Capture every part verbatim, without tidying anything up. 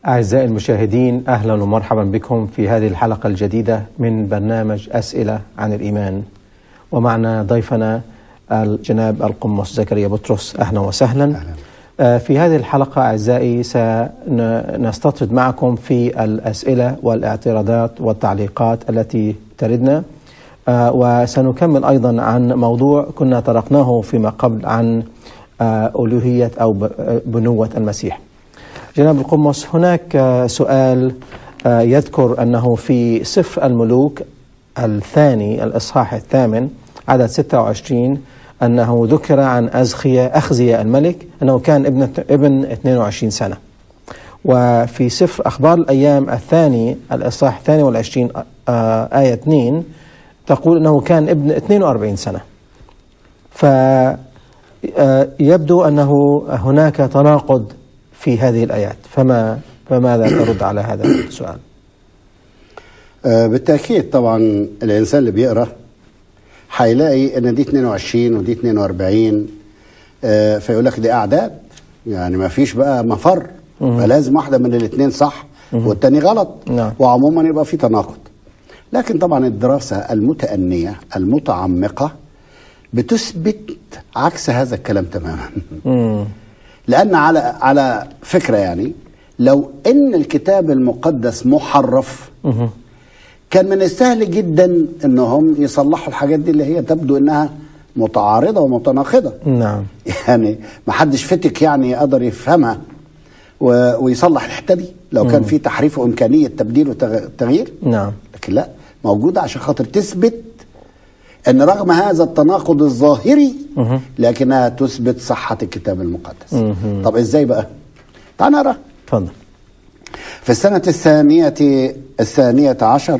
أعزائي المشاهدين، أهلا ومرحبا بكم في هذه الحلقة الجديدة من برنامج أسئلة عن الإيمان. ومعنا ضيفنا الجناب القمص زكريا بطرس. أهلا وسهلا. أهلا. في هذه الحلقة أعزائي سنستطرد معكم في الأسئلة والاعتراضات والتعليقات التي تردنا، وسنكمل أيضا عن موضوع كنا طرقناه فيما قبل عن ألوهية أو بنوة المسيح. جناب القمص، هناك سؤال يذكر أنه في سفر الملوك الثاني الإصحاح الثامن عدد ستة وعشرين أنه ذكر عن أزخيا أخزيا الملك أنه كان ابن ابن اثنين وعشرين سنة، وفي سفر أخبار الأيام الثاني الإصحاح الثاني والعشرين آية اثنين تقول أنه كان ابن اثنين وأربعين سنة. فيبدو أنه هناك تناقض في هذه الآيات، فما فماذا ترد على هذا السؤال؟ آه بالتأكيد طبعا الإنسان اللي بيقرأ هيلاقي إن دي اثنين وعشرين ودي اثنين وأربعين، آه فيقول لك دي أعداد، يعني ما فيش بقى مفر، فلازم واحدة من الاثنين صح والتاني غلط. نعم. وعموما يبقى في تناقض. لكن طبعا الدراسة المتأنية المتعمقة بتثبت عكس هذا الكلام تماما. لأن على على فكرة، يعني لو إن الكتاب المقدس محرف كان من السهل جدا إنهم يصلحوا الحاجات دي اللي هي تبدو إنها متعارضة ومتناقضة. نعم. يعني ما حدش فتك يعني يقدر يفهمها ويصلح الحتة دي لو كان في تحريف وإمكانية تبديل وتغيير. نعم. لكن لا، موجودة عشان خاطر تثبت أن رغم هذا التناقض الظاهري لكنها تثبت صحة الكتاب المقدس. مه. طب إزاي بقى؟ تعال نرى. تفضل. في السنة الثانية الثانية عشر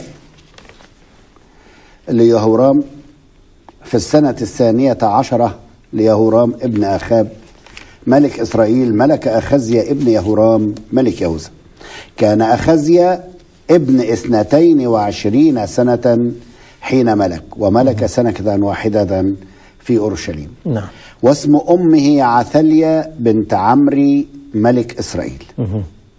ليهورام في السنة الثانية عشرة ليهورام ابن أخاب ملك إسرائيل ملك أخزيا ابن يهورام ملك يهوذا. كان أخزيا ابن اثنتين وعشرين سنة حين ملك، وملك سنة واحدة في أورشليم. نعم. واسم أمه عثاليا بنت عمري ملك إسرائيل. مه.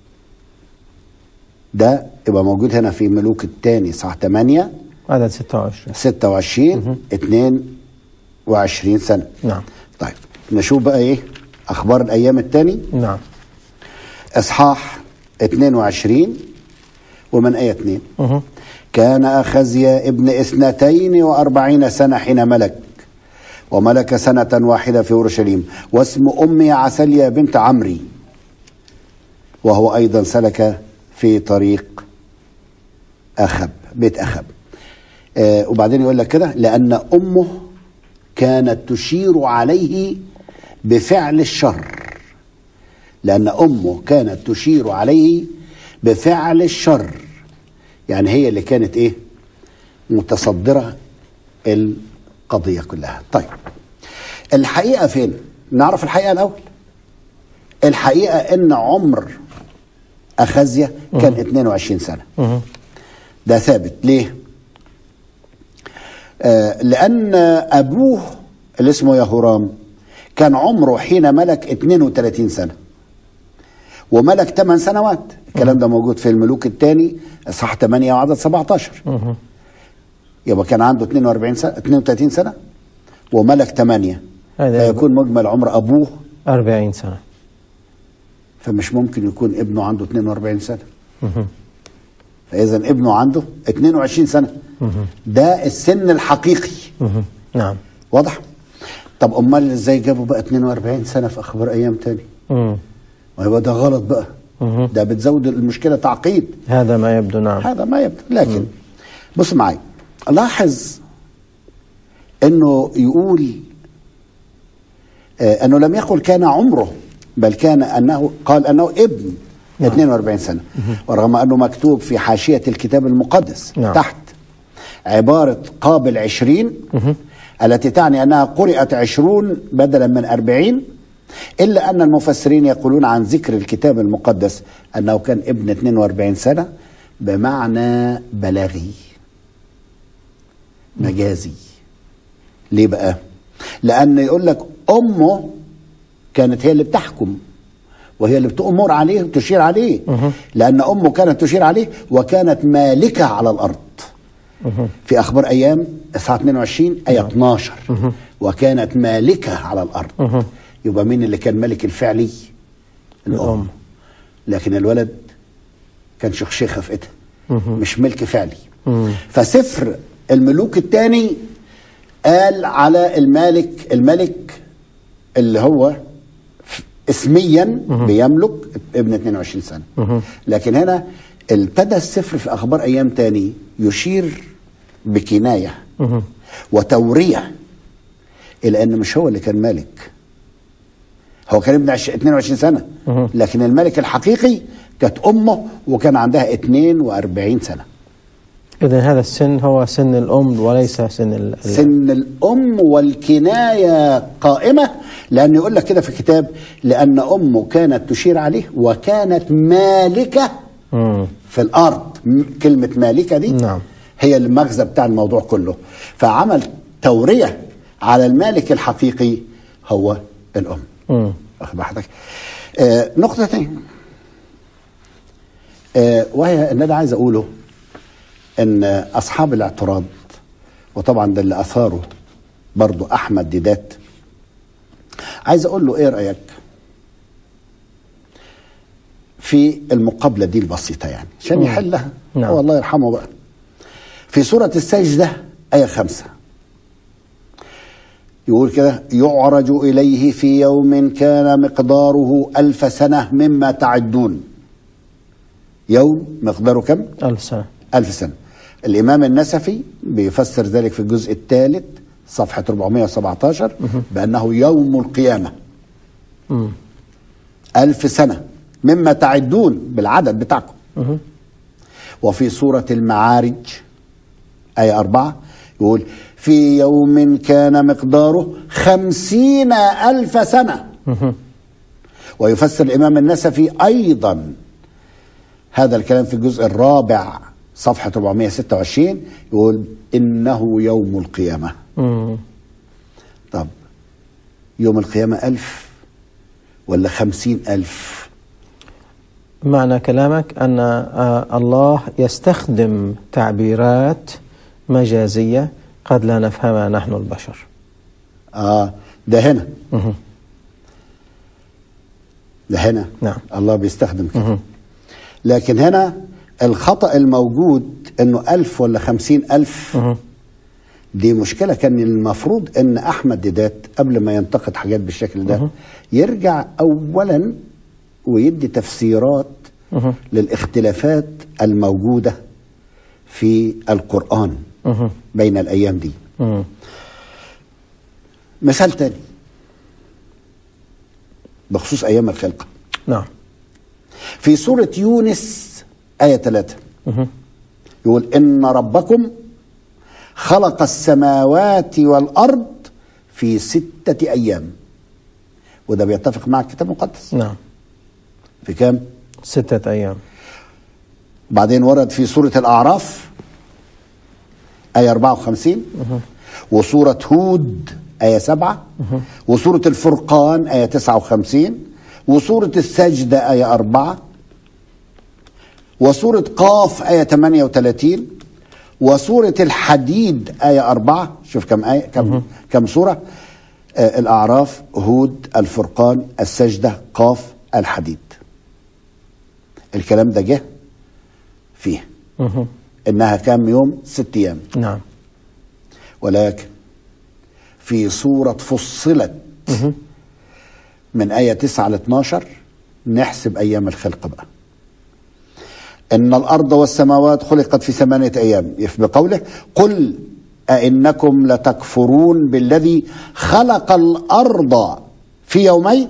ده يبقى موجود هنا في ملوك الثاني صح ثمانية عدد ستة وعشرين ستة وعشرين اثنين وعشرين سنة. نعم. طيب نشوف بقى ايه أخبار الأيام الثاني. نعم. إصحاح اثنين وعشرين ومن آية اثنين. مه. كان أخزيا ابن اثنتين وأربعين سنة حين ملك، وملك سنة واحدة في أورشليم، واسم أمه عثاليا بنت عمري، وهو أيضا سلك في طريق أخب بيت أخب. آه وبعدين يقول لك كده: لأن أمه كانت تشير عليه بفعل الشر. لأن أمه كانت تشير عليه بفعل الشر، يعني هي اللي كانت ايه متصدرة القضية كلها. طيب الحقيقة فين؟ نعرف الحقيقة الأول. الحقيقة ان عمر أخزيا كان اثنين وعشرين سنة. ده ثابت. ليه؟ آه لأن أبوه اللي اسمه يهورام كان عمره حين ملك اثنين وثلاثين سنة، وملك ثمان سنوات. الكلام ده موجود في الملوك الثاني صح ثمانية وعدد سبعة عشر. يبقى كان عنده اثنين وأربعين سنة اثنين وثلاثين سنة وملك ثمانية، فيكون مجمل عمر أبوه أربعين سنة، فمش ممكن يكون ابنه عنده اثنين وأربعين سنة. فإذا ابنه عنده اثنين وعشرين سنة. ده السن الحقيقي. نعم. واضح؟ طب أمال ازاي جابوا بقى اثنين وأربعين سنة في أخبار أيام تاني؟ ويبقى ده غلط بقى. ده بتزود المشكلة تعقيد. هذا ما يبدو. نعم. هذا ما يبدو. لكن مم. بص معي، لاحظ انه يقول آه انه لم يقل كان عمره، بل كان انه قال انه ابن. نعم. اثنين وأربعين سنة. مم. ورغم انه مكتوب في حاشية الكتاب المقدس. نعم. تحت عبارة قابل عشرين مم. التي تعني انها قرأت عشرون بدلا من أربعين، إلا أن المفسرين يقولون عن ذكر الكتاب المقدس أنه كان ابن اثنين وأربعين سنة بمعنى بلاغي مجازي. ليه بقى؟ لأن يقول لك أمه كانت هي اللي بتحكم، وهي اللي بتأمر عليه وتشير عليه، لأن أمه كانت تشير عليه وكانت مالكة على الأرض. في أخبار أيام إصحاح اثنين وعشرين آية اثناشر، وكانت مالكة على الأرض. يبقى مين اللي كان ملك الفعلي؟ الأم. لكن الولد كان شخشيخة في إيدها، مش ملك فعلي. فسفر الملوك الثاني قال على المالك الملك اللي هو اسميا بيملك ابن اثنين وعشرين سنة. لكن هنا ابتدى السفر في أخبار أيام تاني يشير بكناية وتورية إلى أن مش هو اللي كان مالك، هو كان ابن اثنين وعشرين سنة، لكن الملك الحقيقي كانت أمه وكان عندها اثنين وأربعين سنة. إذن هذا السن هو سن الأم وليس سن ال... سن الأم، والكناية قائمة، لأن يقول لك كده في الكتاب لأن أمه كانت تشير عليه وكانت مالكة مم. في الأرض. كلمة مالكة دي نعم. هي المغزى بتاع الموضوع كله. فعمل تورية على المالك الحقيقي هو الأم. واخد بالك؟ آه نقطة تانية آه وهي ان انا عايز اقوله ان اصحاب الاعتراض، وطبعا ده اللي اثاره برضو احمد ديدات، عايز اقول له ايه رايك في المقابله دي البسيطه يعني عشان يحلها. نعم. والله يرحمه بقى. في سوره السجده ايه خمسة يقول كده: يعرج إليه في يوم كان مقداره ألف سنة مما تعدون. يوم مقداره كم؟ ألف سنة. ألف سنة. الإمام النسفي بيفسر ذلك في الجزء الثالث صفحة أربعمائة وسبعة عشر بأنه يوم القيامة. مم. ألف سنة مما تعدون بالعدد بتاعكم. مم. وفي سورة المعارج آية أربعة يقول: في يوم كان مقداره خمسين ألف سنة. ويفسر الإمام النسفي أيضا هذا الكلام في الجزء الرابع صفحة أربعمائة وستة وعشرين يقول: إنه يوم القيامة. طب يوم القيامة ألف ولا خمسين ألف؟ معنى كلامك أن الله يستخدم تعبيرات مجازية قد لا نفهمها نحن البشر. آه ده هنا مه. ده هنا نعم. الله بيستخدم كده. لكن هنا الخطأ الموجود انه ألف ولا خمسين ألف مه. دي مشكلة. كان المفروض ان احمد ديدات قبل ما ينتقد حاجات بالشكل ده مه. يرجع اولا ويدي تفسيرات مه. للاختلافات الموجودة في القرآن مه. بين الايام دي. مه. مثال تاني بخصوص ايام الخلقة. نعم. في سورة يونس آية ثلاثة يقول: إن ربكم خلق السماوات والأرض في ستة أيام. وده بيتفق مع الكتاب المقدس. نعم. في كام؟ ستة أيام. بعدين ورد في سورة الأعراف آية أربعة وخمسين وسورة هود آية سبعة وسورة الفرقان آية تسعة وخمسين وسورة السجدة آية أربعة وسورة قاف آية ثمانية وثلاثين وسورة الحديد آية أربعة. شوف كم آية كم كم سورة؟ آه الأعراف، هود، الفرقان، السجدة، قاف، الحديد. الكلام ده جه فيه إنها كام يوم؟ ست أيام. نعم. ولكن في سورة فصلت من آية تسعة ل اثناشر نحسب أيام الخلق بقى. إن الأرض والسماوات خلقت في ثمانية أيام، بقوله: قل أئنكم لتكفرون بالذي خلق الأرض في يومين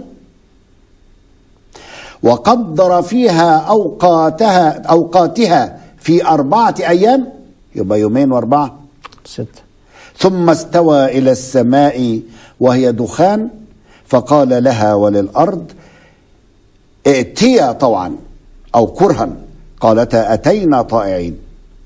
وقدر فيها أوقاتها أوقاتها في أربعة أيام. يبقى يومين وأربعة ستة. ثم استوى إلى السماء وهي دخان فقال لها وللأرض ائتيا طوعا أو كرها قالتا أتينا طائعين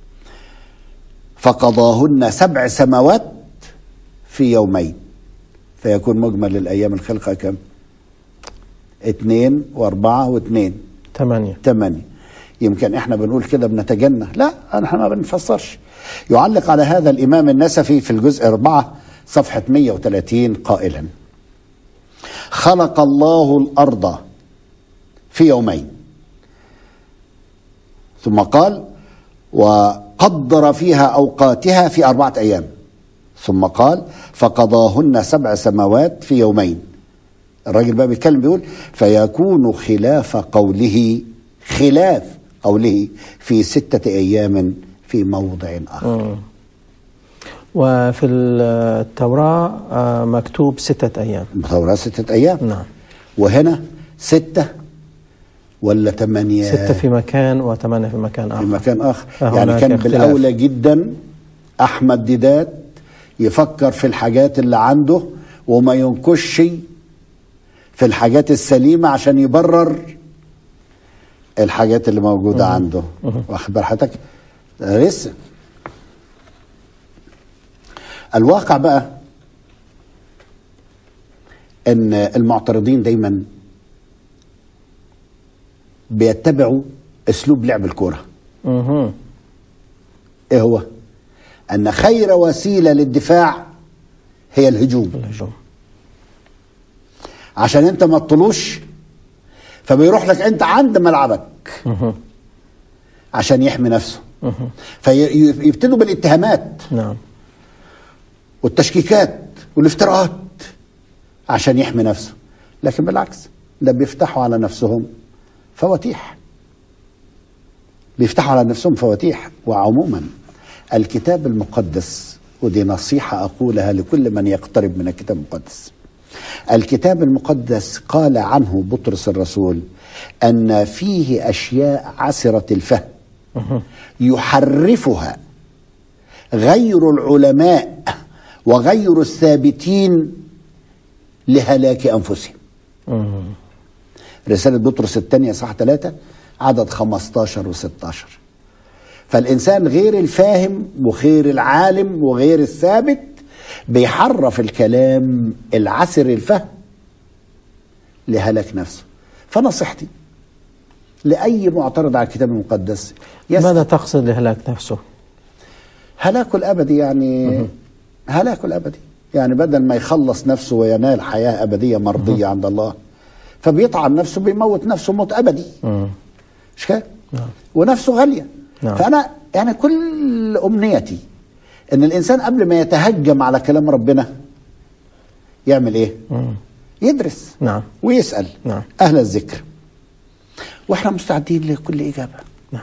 فقضاهن سبع سماوات في يومين فيكون مجمل الأيام الخلقة كم؟ اتنين واربعة واتنين ثمانية ثمانية. يمكن احنا بنقول كده بنتجنى، لا احنا ما بنفسرش. يعلق على هذا الإمام النسفي في الجزء أربعة صفحة مئة وثلاثين قائلا: خلق الله الأرض في يومين، ثم قال: وقدر فيها أوقاتها في أربعة أيام، ثم قال: فقضاهن سبع سماوات في يومين. الراجل بقى بيتكلم بيقول: فيكون خلاف قوله خلاف قوله في ستة أيام في موضع آخر. مم. وفي التوراة مكتوب ستة أيام. التوراة ستة أيام. نعم. وهنا ستة ولا ثمانية؟ ستة في مكان وثمانية في مكان آخر. في مكان آخر. يعني كان بالأولى جدا أحمد ديدات يفكر في الحاجات اللي عنده وما ينكش في الحاجات السليمة عشان يبرر الحاجات اللي موجودة مم. عنده. واخد بال حضرتك؟ لسه الواقع بقى ان المعترضين دايما بيتبعوا اسلوب لعب الكوره. ايه هو؟ ان خير وسيله للدفاع هي الهجوم. الهجوم عشان انت ما تطلوش، فبيروح لك انت عند ملعبك عشان يحمي نفسه. فيبتدوا بالاتهامات. نعم. والتشكيكات والافتراءات عشان يحمي نفسه. لكن بالعكس، ده بيفتحوا على نفسهم فواتيح، بيفتحوا على نفسهم فواتيح. وعموما الكتاب المقدس، ودي نصيحة أقولها لكل من يقترب من الكتاب المقدس، الكتاب المقدس قال عنه بطرس الرسول أن فيه أشياء عسرة الفهم يحرفها غير العلماء وغير الثابتين لهلاك أنفسهم. رسالة بطرس الثانية صح ثلاثة عدد خمستاشر وستاشر. فالإنسان غير الفاهم وغير العالم وغير الثابت بيحرف الكلام العسر الفهم لهلاك نفسه. فنصيحتي لأي معترض على الكتاب المقدس، ماذا تقصد لهلاك نفسه؟ هلاكه الأبدي، يعني هلاكه الأبدي، يعني بدل ما يخلص نفسه وينال حياة أبدية مرضية عند الله، فبيطعن نفسه، بيموت نفسه موت أبدي. مش كده؟ ونفسه غالية. نعم. فأنا يعني كل أمنيتي إن الإنسان قبل ما يتهجم على كلام ربنا يعمل إيه؟ مم. يدرس. نعم. ويسأل. نعم. أهل الذكر، وإحنا مستعدين لكل إجابة. نعم.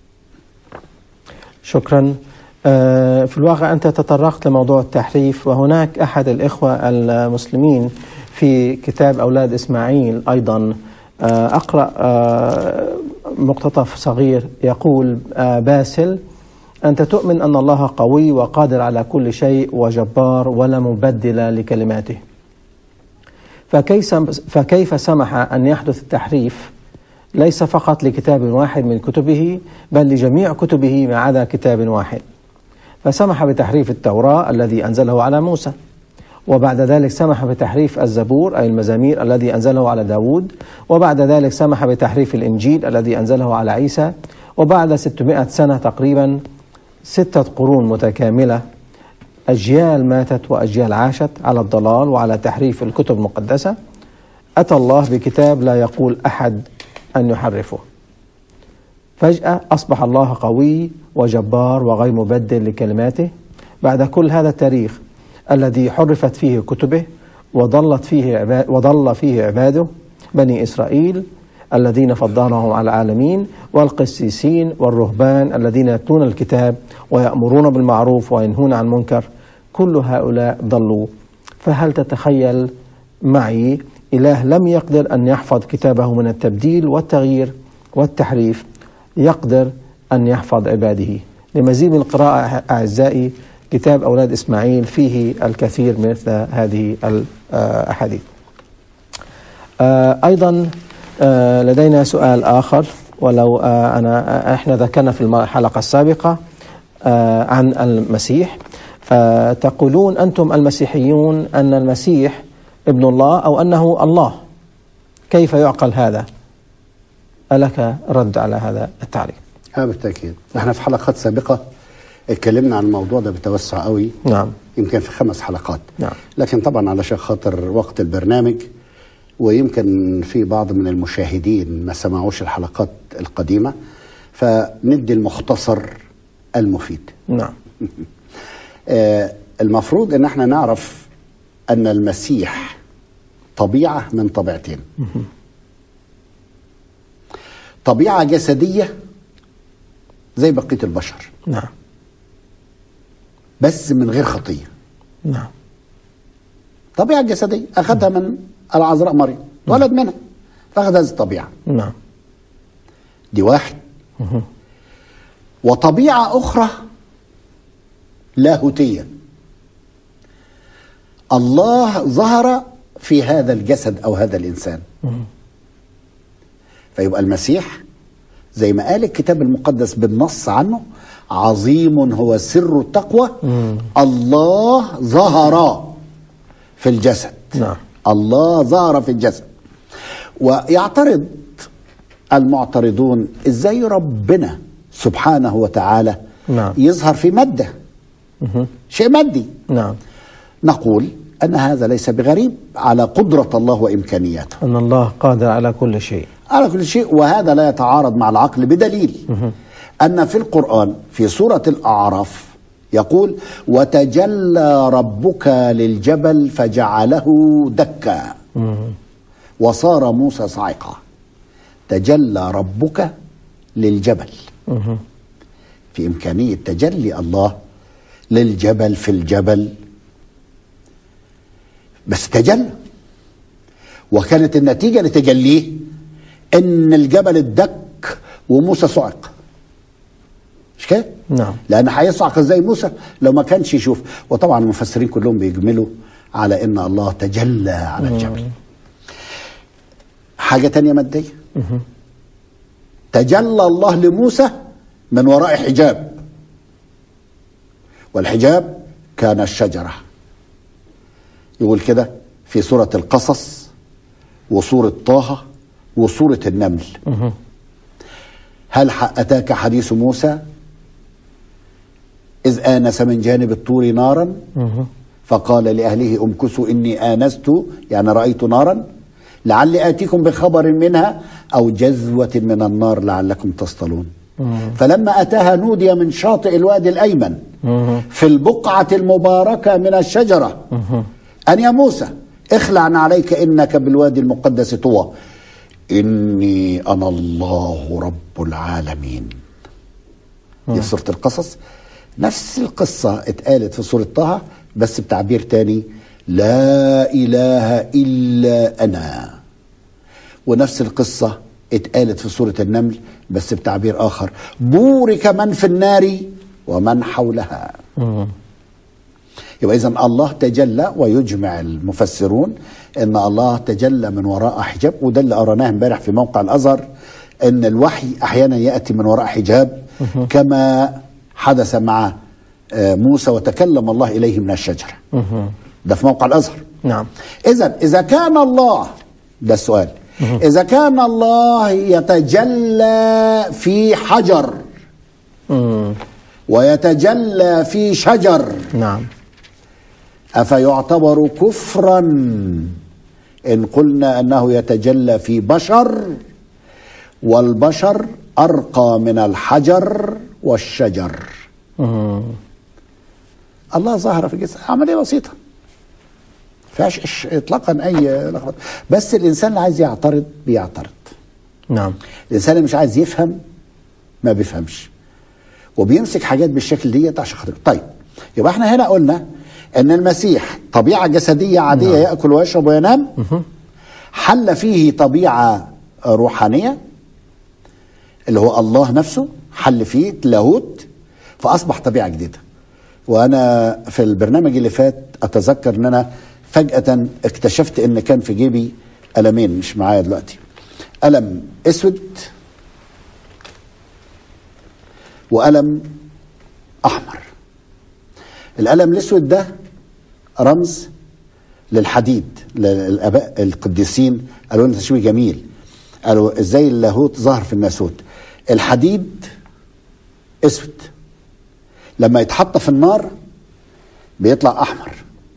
شكرا. آه في الواقع أنت تطرقت لموضوع التحريف، وهناك أحد الإخوة المسلمين في كتاب أولاد إسماعيل أيضا آه أقرأ آه مقتطف صغير يقول آه باسل: أنت تؤمن أن الله قوي وقادر على كل شيء وجبار ولا مبدل لكلماته، فكيف فكيف سمح أن يحدث التحريف ليس فقط لكتاب واحد من كتبه بل لجميع كتبه ما عدا كتاب واحد؟ فسمح بتحريف التوراة الذي أنزله على موسى، وبعد ذلك سمح بتحريف الزبور أي المزامير الذي أنزله على داود، وبعد ذلك سمح بتحريف الإنجيل الذي أنزله على عيسى، وبعد ستمائة سنة تقريبا، ستة قرون متكاملة، أجيال ماتت وأجيال عاشت على الضلال وعلى تحريف الكتب المقدسة، أتى الله بكتاب لا يقول أحد أن يحرفه. فجأة أصبح الله قوي وجبار وغير مبدل لكلماته بعد كل هذا التاريخ الذي حرفت فيه كتبه وضلت فيه عباد وضل فيه عباده بني إسرائيل الذين فضلهم على العالمين، والقسيسين والرهبان الذين يتلون الكتاب ويأمرون بالمعروف وينهون عن المنكر، كل هؤلاء ضلوا. فهل تتخيل معي إله لم يقدر أن يحفظ كتابه من التبديل والتغيير والتحريف يقدر أن يحفظ عباده؟ لمزيد من القراءة أعزائي، كتاب أولاد إسماعيل فيه الكثير من مثل هذه الأحاديث. أيضا لدينا سؤال آخر، ولو أنا إحنا ذكرنا في الحلقة السابقة عن المسيح. تقولون أنتم المسيحيون أن المسيح ابن الله أو أنه الله، كيف يعقل هذا؟ ألك رد على هذا التعريف؟ اه بالتأكيد. احنا في حلقات سابقة اتكلمنا عن الموضوع ده بتوسع قوي. نعم. يمكن في خمس حلقات. نعم. لكن طبعا علشان خاطر وقت البرنامج، ويمكن في بعض من المشاهدين ما سمعوش الحلقات القديمة، فندي المختصر المفيد. نعم. آه المفروض ان احنا نعرف ان المسيح طبيعة من طبيعتين. طبيعة جسدية زي بقية البشر. نعم. بس من غير خطية. نعم. طبيعة جسدية أخذها من العذراء مريم، ولد منها، فأخذ هذه الطبيعة. نعم. دي واحد. مه. وطبيعة أخرى لاهوتية. الله ظهر في هذا الجسد أو هذا الإنسان. مه. فيبقى المسيح زي ما قال الكتاب المقدس بالنص عنه: عظيم هو سر التقوى، مم. الله ظهر في الجسد. نعم. الله ظهر في الجسد. ويعترض المعترضون: ازاي ربنا سبحانه وتعالى نعم. يظهر في مادة؟ مه. شيء مادي. نعم. نقول أن هذا ليس بغريب على قدرة الله وإمكانياته، أن الله قادر على كل شيء. على كل شيء، وهذا لا يتعارض مع العقل بدليل مه. أن في القرآن في سورة الأعراف يقول: وتجلى ربك للجبل فجعله دكا وصار موسى صعقا. تجلى ربك للجبل. مه. في إمكانية تجلي الله للجبل في الجبل، بس تجلى، وكانت النتيجة لتجليه إن الجبل اتدك وموسى صعق. مش كده؟ نعم. لأن هيصعق ازاي موسى لو ما كانش يشوف؟ وطبعا المفسرين كلهم بيجملوا على إن الله تجلى على الجبل. حاجة تانية مادية. مه. تجلى الله لموسى من وراء حجاب، والحجاب كان الشجرة. يقول كده في سورة القصص وسورة طه وسورة النمل: مه. هل أتاك حديث موسى إذ آنس من جانب الطور نارا مه. فقال لأهله امكثوا إني آنست، يعني رأيت نارا، لعلي آتيكم بخبر منها أو جذوة من النار لعلكم تصطلون. مه. فلما أتاها نودي من شاطئ الوادي الأيمن مه. في البقعة المباركة من الشجرة مه. أن يا موسى اخلع عليك إنك بالوادي المقدس طوى إني أنا الله رب العالمين. دي في سورة القصص. نفس القصة اتقالت في سورة طه بس بتعبير تاني: لا إله إلا أنا. ونفس القصة اتقالت في سورة النمل بس بتعبير آخر: بورك من في النار ومن حولها. مه. يبقى إذن الله تجلى، ويجمع المفسرون ان الله تجلى من وراء حجاب. وده اللي قرناه امبارح في موقع الازهر، ان الوحي احيانا ياتي من وراء حجاب كما حدث مع موسى وتكلم الله اليه من الشجره. ده في موقع الازهر. نعم. اذا اذا كان الله، ده السؤال، اذا كان الله يتجلى في حجر مم. ويتجلى في شجر، نعم، أفيعتبر كفرا إن قلنا أنه يتجلى في بشر، والبشر أرقى من الحجر والشجر؟ مم. الله ظهر في جسد، عملية بسيطة فيهاش إطلاقا أي لخبطة. بس الإنسان اللي عايز يعترض بيعترض. نعم. الإنسان اللي مش عايز يفهم ما بيفهمش، وبيمسك حاجات بالشكل ديت عشان خاطر. طيب يبقى احنا هنا قلنا ان المسيح طبيعة جسدية عادية، نعم، يأكل ويشرب وينام. حل فيه طبيعة روحانية اللي هو الله نفسه، حل فيه لاهوت فأصبح طبيعة جديدة. وأنا في البرنامج اللي فات أتذكر أن أنا فجأة اكتشفت أن كان في جيبي قلمين مش معايا دلوقتي، قلم أسود وقلم أحمر. القلم الأسود ده رمز للحديد للآباء القديسين قالوا لنا تشبيه جميل، قالوا ازاي اللاهوت ظهر في الناسوت. الحديد اسود، لما يتحط في النار بيطلع احمر.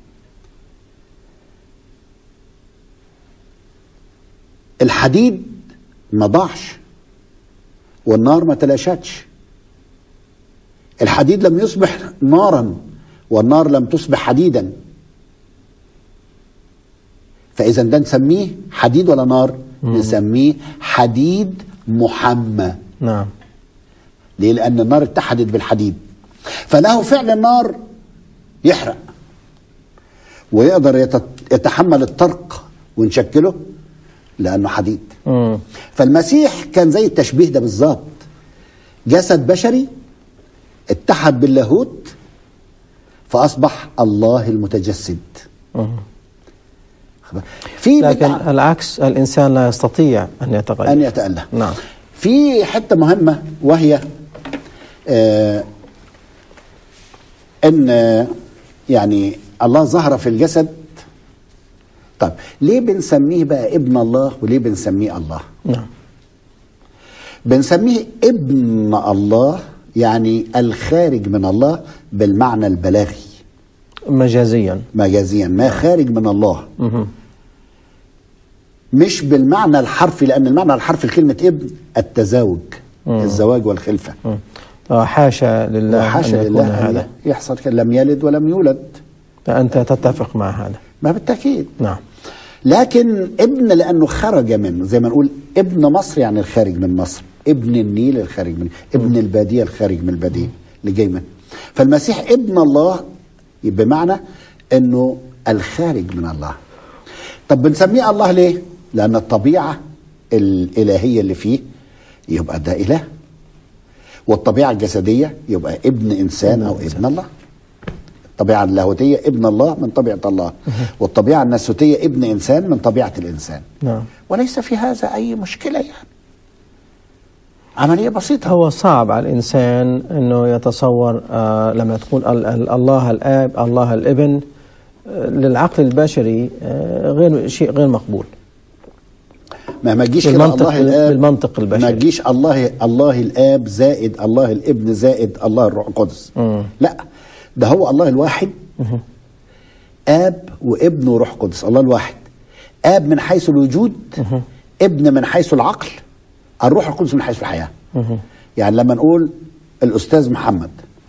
الحديد ما ضاعش والنار ما تلاشتش. الحديد لم يصبح نارا والنار لم تصبح حديدا. فاذا ده نسميه حديد ولا نار؟ مم. نسميه حديد محمى. نعم. ليه؟ لان النار اتحدت بالحديد، فله فعل النار يحرق ويقدر يتحمل الطرق ونشكله لانه حديد. مم. فالمسيح كان زي التشبيه ده بالظبط، جسد بشري اتحد باللاهوت فاصبح الله المتجسد. مم. في لكن العكس، الانسان لا يستطيع ان يتغير، ان يتأله. نعم. في حته مهمه وهي آه ان آه يعني الله ظهر في الجسد. طب ليه بنسميه بقى ابن الله وليه بنسميه الله؟ نعم. بنسميه ابن الله يعني الخارج من الله بالمعنى البلاغي، مجازيا مجازيا ما خارج من الله. مه. مش بالمعنى الحرفي، لأن المعنى الحرفي لكلمة ابن التزاوج، مم. الزواج والخلفة. حاشا لله وحاشا لله هذا يحصل، كان لم يلد ولم يولد. فأنت تتفق مع هذا؟ ما بالتأكيد. نعم. لكن ابن لأنه خرج منه، زي ما نقول ابن مصر يعني الخارج من مصر، ابن النيل الخارج من، ابن البادية الخارج من البادية اللي جاي منه. فالمسيح ابن الله بمعنى انه الخارج من الله. طب بنسميه الله ليه؟ لأن الطبيعة الإلهية اللي فيه يبقى ده إله، والطبيعة الجسدية يبقى ابن إنسان أو ابن الله. الطبيعة اللاهوتية ابن الله من طبيعة الله، والطبيعة الناسوتية ابن إنسان من طبيعة الإنسان. نعم. وليس في هذا أي مشكلة، يعني عملية بسيطة. هو صعب على الإنسان أنه يتصور آه لما تقول الله الآب الله الابن، آه للعقل البشري آه غير شيء غير مقبول. ما ما تجيش كده الله الآب بالمنطق البشري، ما تجيش الله الله الآب زائد الله الابن زائد الله الروح القدس. مم. لا، ده هو الله الواحد. مم. آب وابن وروح قدس، الله الواحد. آب من حيث الوجود، مم. ابن من حيث العقل، الروح القدس من حيث الحياة. مم. يعني لما نقول الأستاذ محمد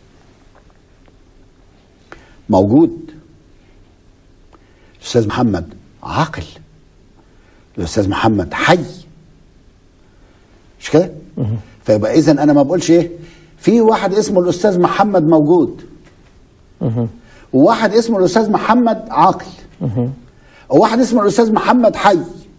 موجود، الأستاذ محمد عاقل، الأستاذ محمد حي، مش كده؟ فيبقى إذن أنا ما بقولش إيه في واحد اسمه الأستاذ محمد موجود وواحد اسمه الأستاذ محمد عاقل وواحد اسمه الأستاذ محمد حي،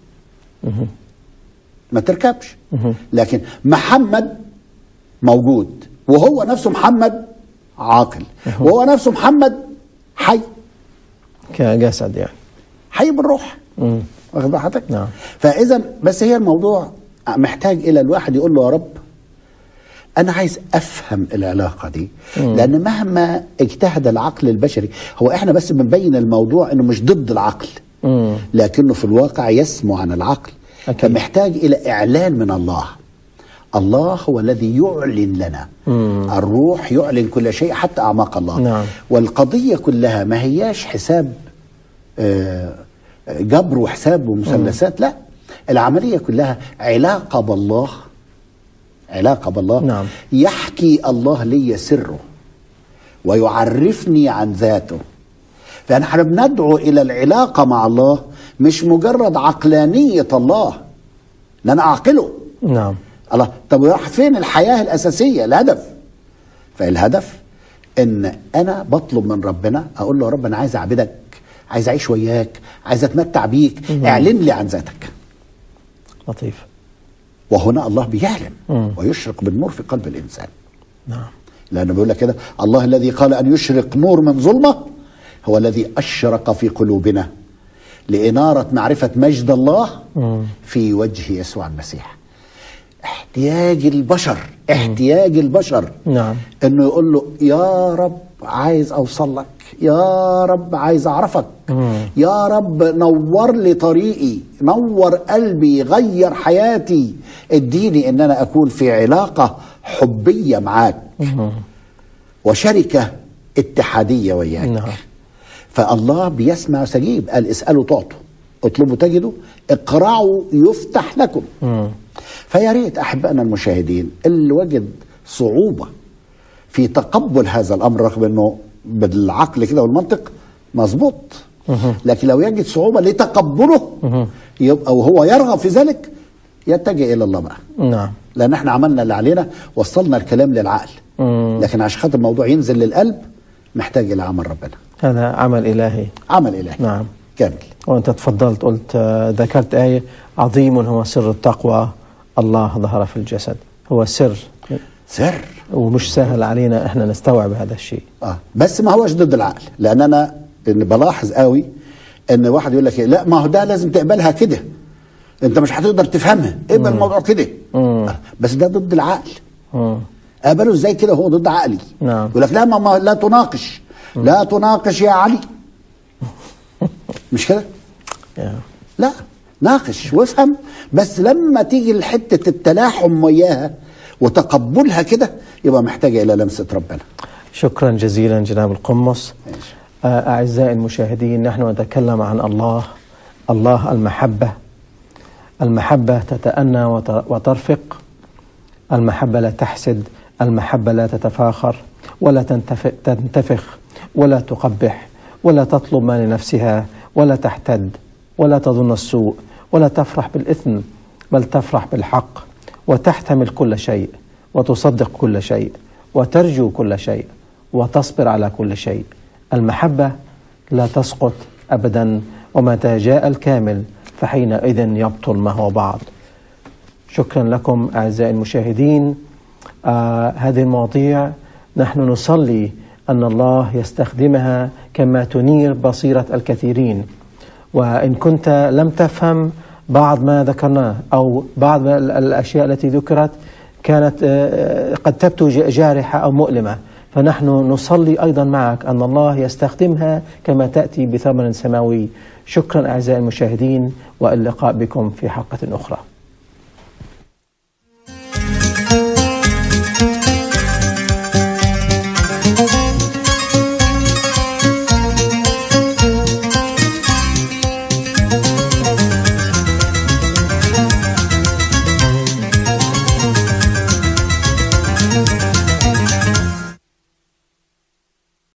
ما تركبش. لكن محمد موجود وهو نفسه محمد عاقل وهو نفسه محمد حي كجسد، يعني حي بالروح. واخد بال حضرتك؟ نعم. فاذا بس هي الموضوع محتاج الى الواحد يقول له يا رب انا عايز افهم العلاقه دي. مم. لان مهما اجتهد العقل البشري، هو احنا بس بنبين الموضوع انه مش ضد العقل، مم. لكنه في الواقع يسمو عن العقل. أكيد. فمحتاج الى اعلان من الله. الله هو الذي يعلن لنا. مم. الروح يعلن كل شيء حتى اعماق الله. نعم. والقضيه كلها ما هياش حساب آه جبر وحساب ومثلثات، لا، العملية كلها علاقة بالله، علاقة بالله. نعم. يحكي الله لي سره ويعرفني عن ذاته. فنحن بندعو إلى العلاقة مع الله، مش مجرد عقلانية الله لأن أعقله. نعم. الله، طب راح فين الحياة الأساسية، الهدف؟ فالهدف إن أنا بطلب من ربنا، أقول له يا رب أنا عايز أعبدك، عايز أعيش وياك، عايز أتمتع بيك. مم. اعلن لي عن ذاتك. لطيف. وهنا الله بيعلن. مم. ويشرق بالنور في قلب الإنسان. نعم. لأنه بيقول لك كده الله الذي قال أن يشرق نور من ظلمة هو الذي أشرق في قلوبنا لإنارة معرفة مجد الله. مم. في وجه يسوع المسيح. احتياج البشر، احتياج البشر. نعم. انه يقول له يا رب عايز اوصل لك، يا رب عايز أعرفك، يا رب نور لي طريقي، نور قلبي، غير حياتي، اديني ان انا اكون في علاقة حبية معاك وشركة اتحادية وياك. نعم. فالله بيسمع ويستجيب، قال اسألوا تعطوا، اطلبوا تجدوا، اقرعوا يفتح لكم. مم. فيا ريت احبائنا المشاهدين اللي وجد صعوبة في تقبل هذا الامر، رغم انه بالعقل كده والمنطق مظبوط، لكن لو يجد صعوبة لتقبله يبقى وهو يرغب في ذلك يتجه الى الله بقى. نعم. لان احنا عملنا اللي علينا، وصلنا الكلام للعقل، مم. لكن عشان خاطر الموضوع ينزل للقلب محتاج الى عمل ربنا. هذا عمل إلهي. عمل إلهي. نعم. كامل. وأنت تفضلت قلت آه، ذكرت آية عظيم هو سر التقوى، الله ظهر في الجسد. هو سر سر ومش سهل علينا احنا نستوعب هذا الشيء. اه بس ما هوش ضد العقل، لان انا إن بلاحظ قوي ان واحد يقول لك لا ما هو ده لازم تقبلها كده، انت مش هتقدر تفهمها، اقبل الموضوع كده. آه بس ده ضد العقل. مم. قبله ازاي كده هو ضد عقلي؟ نعم. يقول لك لا ما, ما لا تناقش. مم. لا تناقش يا علي. مش كده؟ لا ناقش وافهم، بس لما تيجي لحته التلاحم وياها وتقبلها كده يبقى محتاجه الى لمسه ربنا. شكرا جزيلا جناب القمص. أعزائي المشاهدين، نحن نتكلم عن الله، الله المحبة. المحبة تتأنى وترفق، المحبة لا تحسد، المحبة لا تتفاخر ولا تنتفخ ولا تقبح ولا تطلب ما لنفسها ولا تحتد ولا تظن السوء ولا تفرح بالإثم، بل تفرح بالحق، وتحتمل كل شيء وتصدق كل شيء وترجو كل شيء وتصبر على كل شيء. المحبة لا تسقط أبدا، ومتى جاء الكامل فحينئذ يبطل ما هو بعض. شكرا لكم أعزائي المشاهدين. آه هذه المواضيع نحن نصلي أن الله يستخدمها كما تنير بصيرة الكثيرين، وإن كنت لم تفهم بعض ما ذكرناه أو بعض الأشياء التي ذكرت كانت قد تبدو جارحة أو مؤلمة، فنحن نصلي أيضا معك أن الله يستخدمها كما تأتي بثمن سماوي. شكرا أعزائي المشاهدين، واللقاء بكم في حلقة أخرى.